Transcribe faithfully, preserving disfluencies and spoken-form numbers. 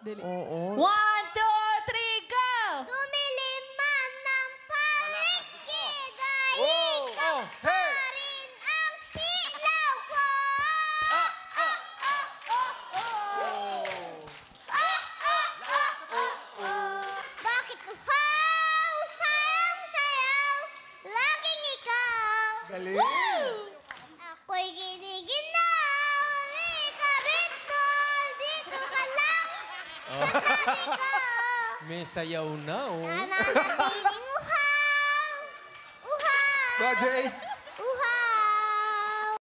Dali. Oo. One, two, three, go! Tumili man ng paligid ay Oh, ikaw oh, pa hey! rin ang ilaw ko. Ah, ah. Oh, oh, oh. Ah, ah, ah, ah, oh. Bakit uhaw, sayang-sayaw, laging ikaw? Galing. Ako'y giniginaw, di ka rin tol, dito ka lang sa tabi ko. May sayaw na, oh. Nananatiling uhaw, uhaw. Go, Jace!